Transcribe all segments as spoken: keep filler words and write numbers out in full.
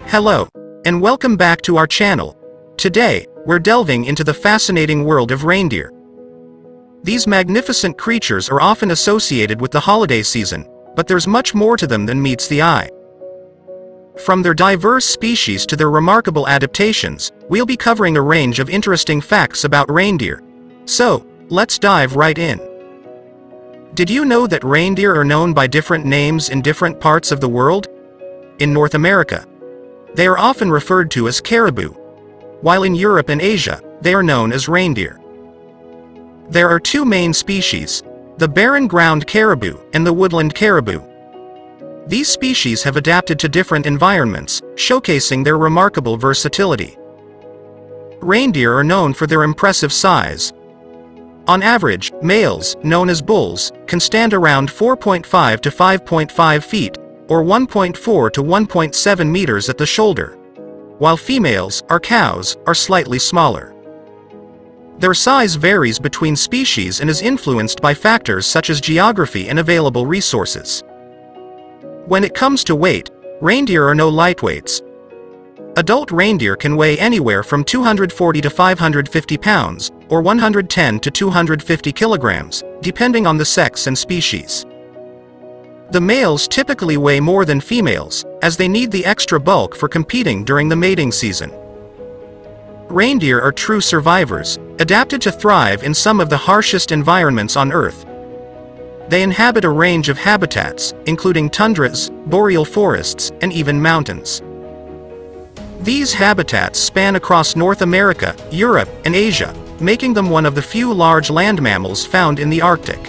Hello, and welcome back to our channel. Today, we're delving into the fascinating world of reindeer. These magnificent creatures are often associated with the holiday season, but there's much more to them than meets the eye. From their diverse species to their remarkable adaptations, we'll be covering a range of interesting facts about reindeer. So, let's dive right in. Did you know that reindeer are known by different names in different parts of the world? In North America, they are often referred to as caribou, while in Europe and Asia, they are known as reindeer. There are two main species, the barren ground caribou and the woodland caribou. These species have adapted to different environments, showcasing their remarkable versatility. Reindeer are known for their impressive size. On average, males, known as bulls, can stand around four point five to five point five feet, or one point four to one point seven meters at the shoulder, while females, or cows, are slightly smaller. Their size varies between species and is influenced by factors such as geography and available resources. When it comes to weight, reindeer are no lightweights. Adult reindeer can weigh anywhere from two hundred forty to five hundred fifty pounds, or one hundred ten to two hundred fifty kilograms, depending on the sex and species. The males typically weigh more than females, as they need the extra bulk for competing during the mating season. Reindeer are true survivors, adapted to thrive in some of the harshest environments on Earth. They inhabit a range of habitats, including tundras, boreal forests, and even mountains. These habitats span across North America, Europe, and Asia, making them one of the few large land mammals found in the Arctic.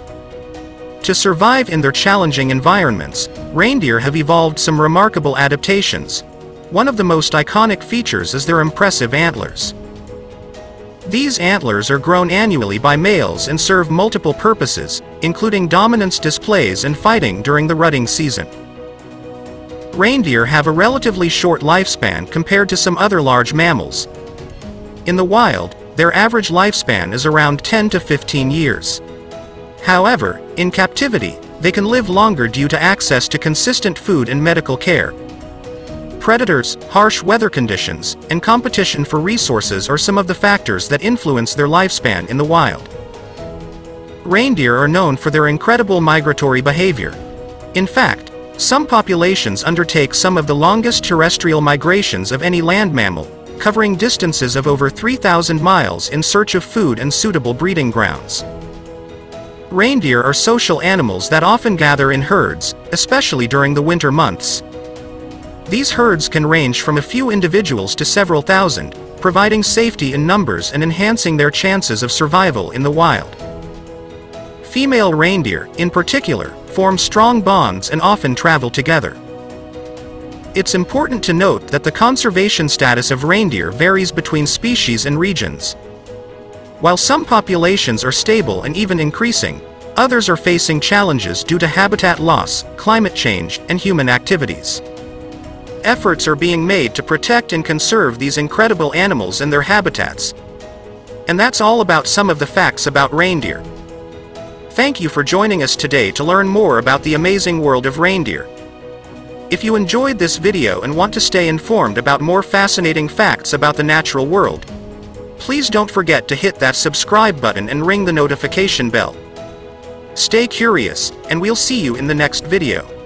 To survive in their challenging environments, reindeer have evolved some remarkable adaptations. One of the most iconic features is their impressive antlers. These antlers are grown annually by males and serve multiple purposes, including dominance displays and fighting during the rutting season. Reindeer have a relatively short lifespan compared to some other large mammals. In the wild, their average lifespan is around ten to fifteen years. However, in captivity, they can live longer due to access to consistent food and medical care. Predators, harsh weather conditions, and competition for resources are some of the factors that influence their lifespan in the wild. Reindeer are known for their incredible migratory behavior. In fact, some populations undertake some of the longest terrestrial migrations of any land mammal, covering distances of over three thousand miles in search of food and suitable breeding grounds. Reindeer are social animals that often gather in herds, especially during the winter months. These herds can range from a few individuals to several thousand, providing safety in numbers and enhancing their chances of survival in the wild. Female reindeer, in particular, form strong bonds and often travel together. It's important to note that the conservation status of reindeer varies between species and regions. While some populations are stable and even increasing, others are facing challenges due to habitat loss, climate change, and human activities. Efforts are being made to protect and conserve these incredible animals and their habitats. And that's all about some of the facts about reindeer. Thank you for joining us today to learn more about the amazing world of reindeer. If you enjoyed this video and want to stay informed about more fascinating facts about the natural world, please don't forget to hit that subscribe button and ring the notification bell. Stay curious, and we'll see you in the next video.